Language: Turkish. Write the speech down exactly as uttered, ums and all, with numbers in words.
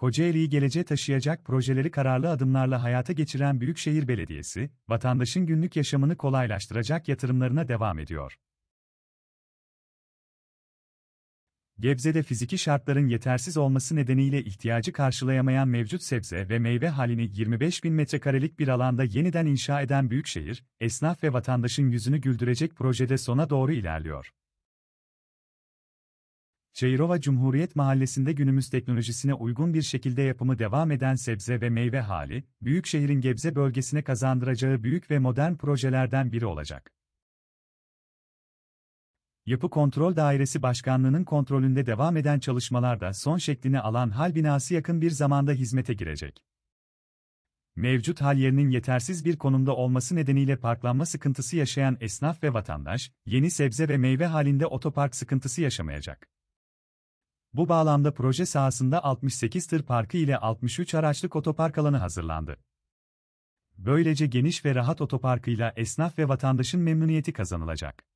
Kocaeli'yi geleceğe taşıyacak projeleri kararlı adımlarla hayata geçiren Büyükşehir Belediyesi, vatandaşın günlük yaşamını kolaylaştıracak yatırımlarına devam ediyor. Gebze'de fiziki şartların yetersiz olması nedeniyle ihtiyacı karşılayamayan mevcut sebze ve meyve halini yirmi beş bin metrekarelik bir alanda yeniden inşa eden Büyükşehir, esnaf ve vatandaşın yüzünü güldürecek projede sona doğru ilerliyor. Çayırova Cumhuriyet Mahallesi'nde günümüz teknolojisine uygun bir şekilde yapımı devam eden sebze ve meyve hali, Büyükşehir'in Gebze bölgesine kazandıracağı büyük ve modern projelerden biri olacak. Yapı Kontrol Dairesi Başkanlığı'nın kontrolünde devam eden çalışmalarda son şeklini alan hal binası yakın bir zamanda hizmete girecek. Mevcut hal yerinin yetersiz bir konumda olması nedeniyle parklanma sıkıntısı yaşayan esnaf ve vatandaş, yeni sebze ve meyve halinde otopark sıkıntısı yaşamayacak. Bu bağlamda proje sahasında altmış sekiz tır parkı ile altmış üç araçlık otopark alanı hazırlandı. Böylece geniş ve rahat otoparkıyla esnaf ve vatandaşın memnuniyeti kazanılacak.